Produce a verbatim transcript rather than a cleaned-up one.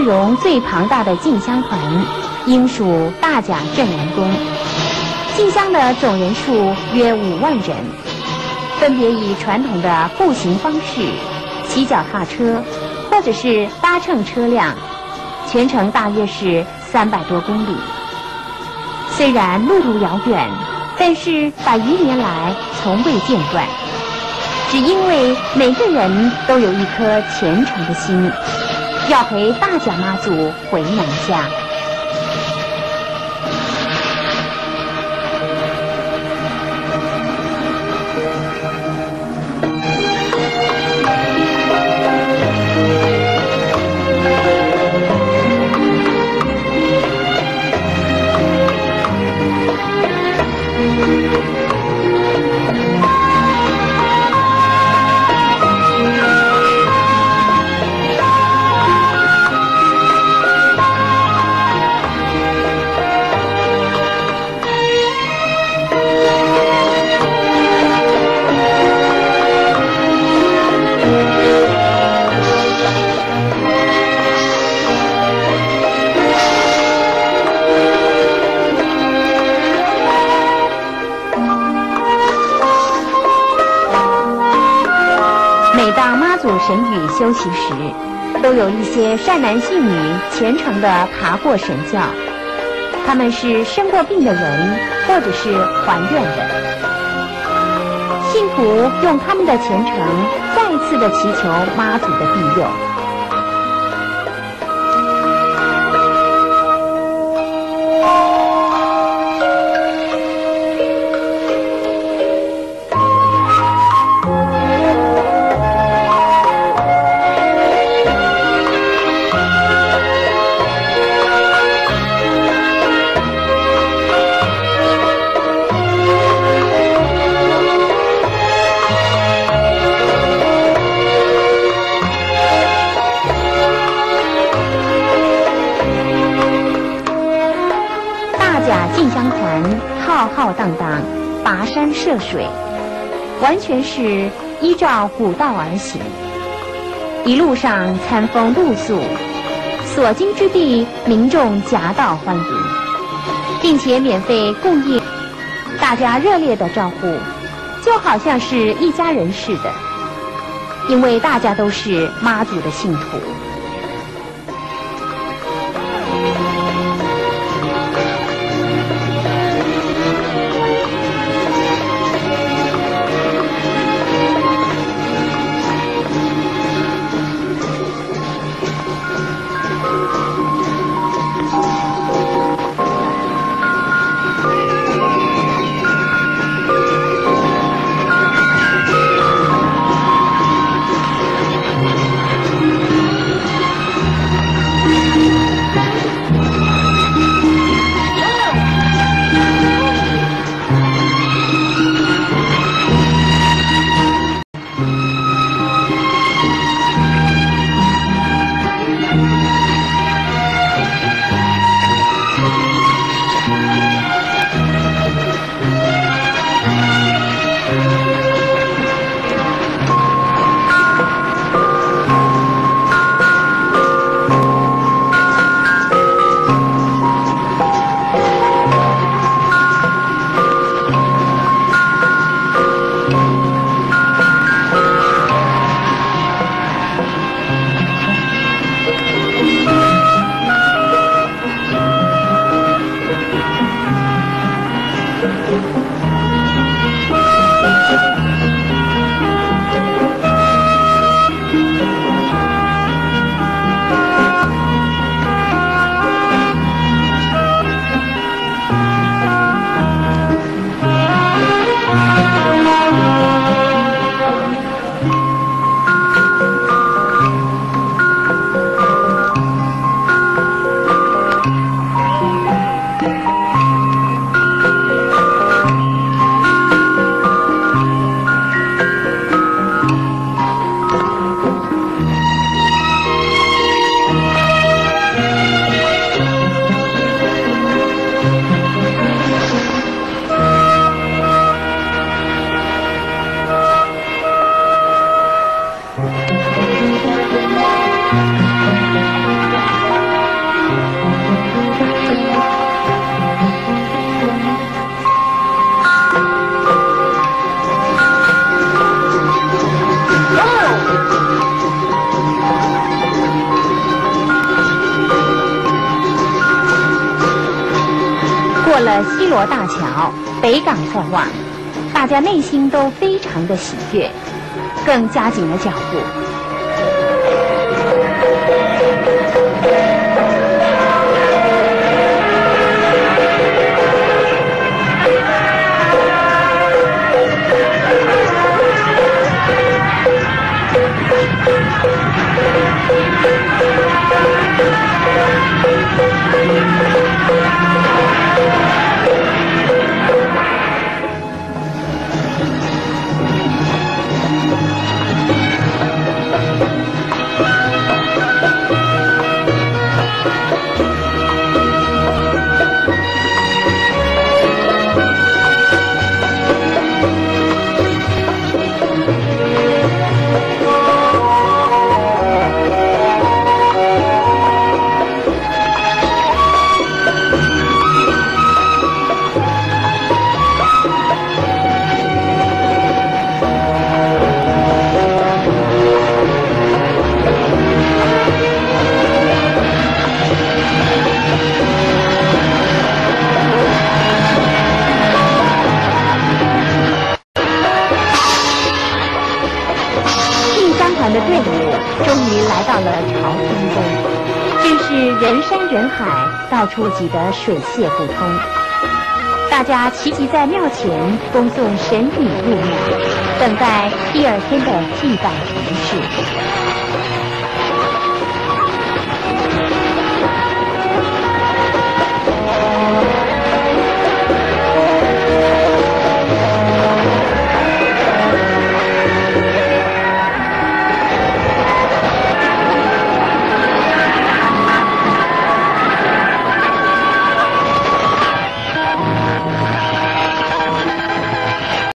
容最庞大的进香团，应属大甲镇澜宫。进香的总人数约五万人，分别以传统的步行方式、骑脚踏车，或者是搭乘车辆，全程大约是三百多公里。虽然路途遥远，但是百余年来从未间断，只因为每个人都有一颗虔诚的心，要陪大甲妈祖回娘家。神语休息时，都有一些善男信女虔诚地爬过神教，他们是生过病的人，或者是还愿的。信徒用他们的虔诚，再一次地祈求妈祖的庇佑。浩浩荡荡，跋山涉水，完全是依照古道而行。一路上餐风露宿，所经之地民众夹道欢迎，并且免费供应，大家热烈的招呼，就好像是一家人似的，因为大家都是妈祖的信徒。 西螺大桥、北港在望，大家内心都非常的喜悦，更加紧了脚步。的队伍终于来到了朝天宫，真是人山人海，到处挤得水泄不通。大家齐集在庙前恭送神女入庙，等待第二天的祭拜仪式。